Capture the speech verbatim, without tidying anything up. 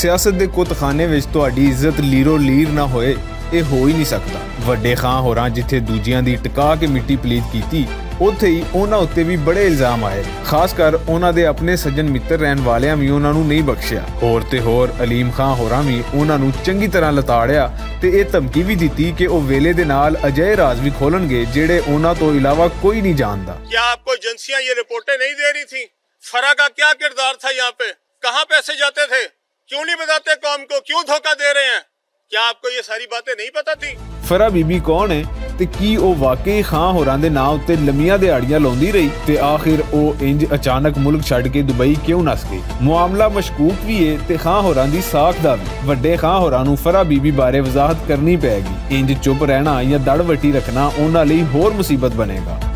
सियासत के कुतखाने विच तुहाडी इज्जत लीरो लीर ना होए ਇਹ हो ही नहीं सकता। ਵੱਡੇ ਖਾਂ ਹੋਰਾਂ जिथे दूजियां दी टका के मिट्टी पलीत कीती उत्थे ही उन्हां उत्ते भी बड़े इल्जाम आए, खास कर उन्हां दे अपने सज्जन मित्र रहन वालियां भी उन्हां नूं नहीं बख्शिया। होर ते होर अलीम खां होरां भी उन्हां नूं चंगी तरह लताड़िया ते इह धमकी भी दित्ती कि ਉਹ वेले दे नाल अजय राज भी खोलणगे जेड़े उन्हां तो इलावा कोई नहीं जानदा। क्या आपको एजेंसियां ये रिपोर्टें नहीं दे रही थी? फरा का क्या किरदार था यहाँ पे? कहाँ पैसे जाते थे? क्यों नहीं बताते कौम को? क्यों धोखा दे रहे हैं? क्या आपको ये सारी बातें नहीं पता थी? फरा बीबी कौन है ते की ओ वाकई खां होरां दे नाम उत्ते लंबियां दिहाड़ियां लाउंदी रही ते आखिर ओ इंज अचानक मुल्क छड्ड के दुबई क्यों नस गई? मामला मशकूक भी है ते खां होरां दी साख दा भी। वड्डे खां होरां नूं फरा बीबी बारे वजाहत करनी पैगी। इंज चुप रहना या दड़ वटी रखना उन्हां लई होर मुसीबत बनेगा।